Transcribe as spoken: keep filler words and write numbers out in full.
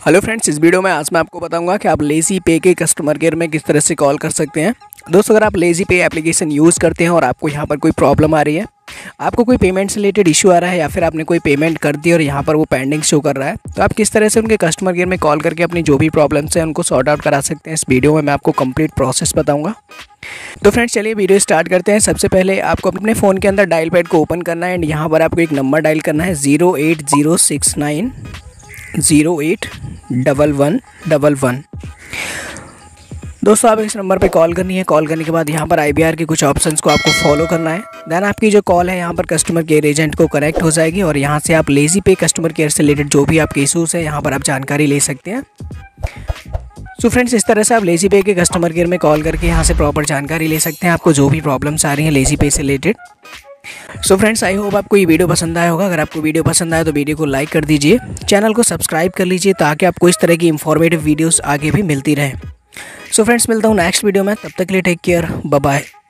Hello friends, इस video में आज मैं आपको बताऊंगा कि आप लेज़ी पे के कस्टमर केयर में किस तरह से कॉल कर सकते हैं। दोस्तों, अगर आप लेज़ी पे एप्लीकेशन यूज़ करते हैं और आपको यहाँ पर कोई प्रॉब्लम आ रही है, आपको कोई पेमेंट से रिलेटेड इशू आ रहा है या फिर आपने कोई पेमेंट कर दी और यहाँ पर वो पेंडिंग शो कर रहा है, तो आप किस तरह से उनके कस्टमर केयर में कॉल करके अपनी जो भी प्रॉब्लम्स हैं उनको सॉर्ट आउट करा सकते हैं। इस वीडियो में मैं आपको कंप्लीट प्रोसेस बताऊँगा। तो फ्रेंड्स, चलिए वीडियो स्टार्ट करते हैं। सबसे पहले आपको अपने फ़ोन के अंदर डायल पैड को ओपन करना है एंड यहाँ पर आपको एक नंबर डायल करना है zero eight zero six nine zero eight double one double one. दोस्तों, आप इस नंबर पे कॉल करनी है। कॉल करने के बाद यहाँ पर आई बी आर के कुछ ऑप्शंस को आपको फॉलो करना है। देन आपकी जो कॉल है यहाँ पर कस्टमर केयर एजेंट को कनेक्ट हो जाएगी और यहाँ से आप लेज़ी पे कस्टमर केयर से रिलेटेड जो भी आपके इशूज़ हैं यहाँ पर आप जानकारी ले सकते हैं। सो फ्रेंड्स, इस तरह से आप लेज़ी पे के कस्टमर केयर में कॉल करके यहाँ से प्रॉपर जानकारी ले सकते हैं, आपको जो भी प्रॉब्लम्स आ रही हैं लेज़ी पे से related. So friends, I hope आपको ये वीडियो पसंद आया होगा। अगर आपको वीडियो पसंद आया तो वीडियो को लाइक कर दीजिए, चैनल को सब्सक्राइब कर लीजिए ताकि आपको इस तरह की इंफॉर्मेटिव वीडियोस आगे भी मिलती रहे। सो फ्रेंड्स, मिलता हूँ नेक्स्ट वीडियो में, तब तक के लिए टेक केयर, बाय बाय।